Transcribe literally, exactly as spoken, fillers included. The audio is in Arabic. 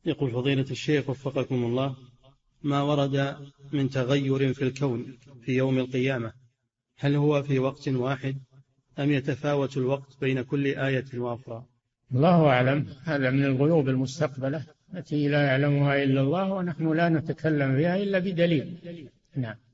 يقول فضيلة الشيخ وفقكم الله، ما ورد من تغير في الكون في يوم القيامة هل هو في وقت واحد أم يتفاوت الوقت بين كل آية وأخرى؟ الله أعلم، هذا من الغيوب المستقبلة التي لا يعلمها إلا الله، ونحن لا نتكلم بها إلا بدليل. نعم.